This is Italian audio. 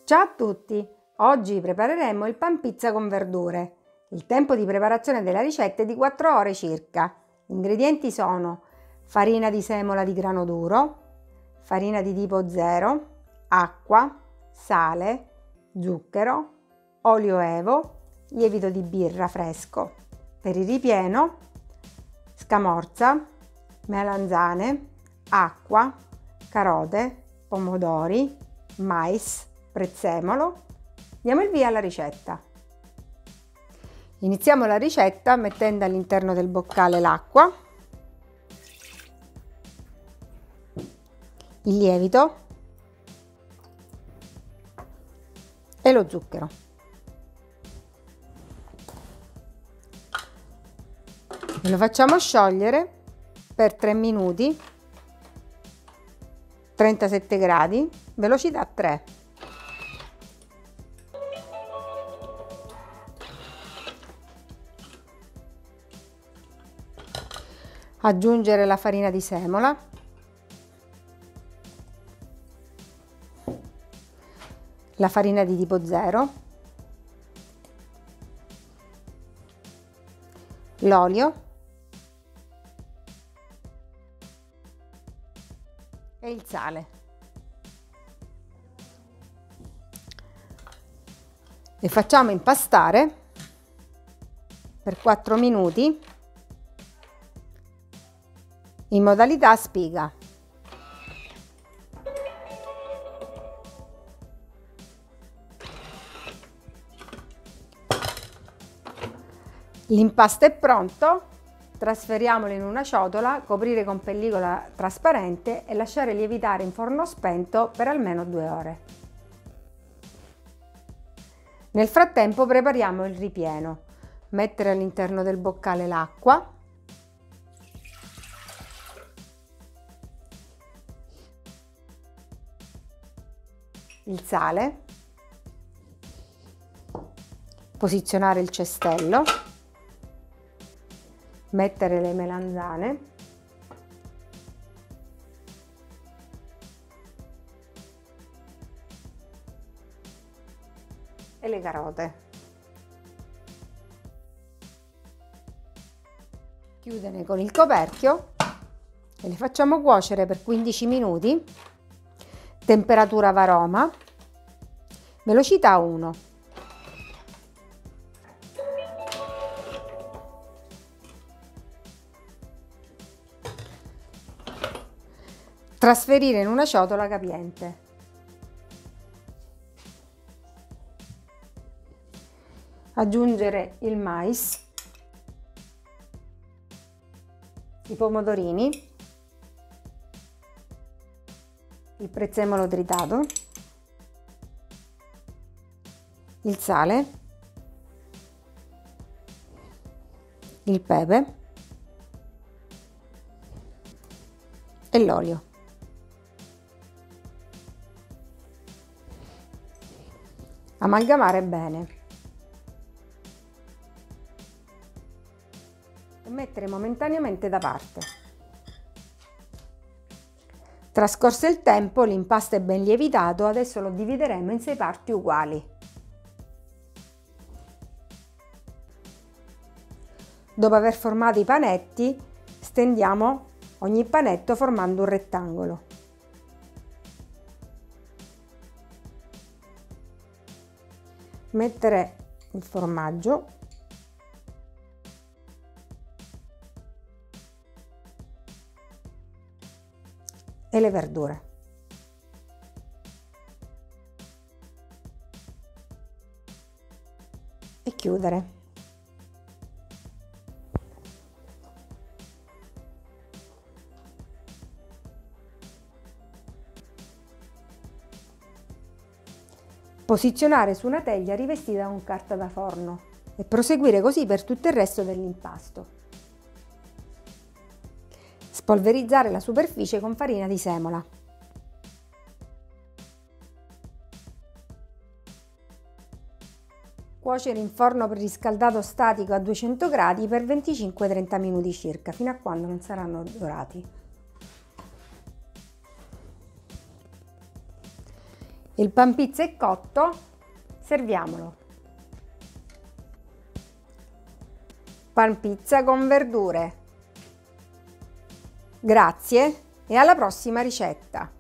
Ciao a tutti! Oggi prepareremo il pan pizza con verdure. Il tempo di preparazione della ricetta è di 4 ore circa. Gli ingredienti sono farina di semola di grano duro, farina di tipo 0, acqua, sale, zucchero, olio evo, lievito di birra fresco. Per il ripieno, scamorza, melanzane, acqua, carote, pomodori, mais, prezzemolo. Diamo il via alla ricetta. Iniziamo la ricetta mettendo all'interno del boccale l'acqua, il lievito e lo zucchero. E lo facciamo sciogliere per 3 minuti, 37 gradi, velocità 3. Aggiungere la farina di semola, la farina di tipo 0, l'olio e il sale. E facciamo impastare per 4 minuti in modalità spiga. L'impasto è pronto, trasferiamolo in una ciotola, coprire con pellicola trasparente e lasciare lievitare in forno spento per almeno 2 ore. Nel frattempo prepariamo il ripieno. Mettere all'interno del boccale l'acqua, il sale, posizionare il cestello, mettere le melanzane, e le carote. Chiudere con il coperchio e le facciamo cuocere per 15 minuti. Temperatura varoma, velocità 1. Trasferire in una ciotola capiente. Aggiungere il mais, i pomodorini, il prezzemolo tritato, il sale, il pepe e l'olio. Amalgamare bene e mettere momentaneamente da parte. Trascorso il tempo, l'impasto è ben lievitato, adesso lo divideremo in 6 parti uguali. Dopo aver formato i panetti, stendiamo ogni panetto formando un rettangolo. Mettere il formaggio e le verdure. E chiudere. Posizionare su una teglia rivestita con carta da forno e proseguire così per tutto il resto dell'impasto. Spolverizzare la superficie con farina di semola. Cuocere in forno preriscaldato statico a 200 gradi per 25-30 minuti circa, fino a quando non saranno dorati. Il pan pizza è cotto, serviamolo. Pan pizza con verdure. Grazie e alla prossima ricetta!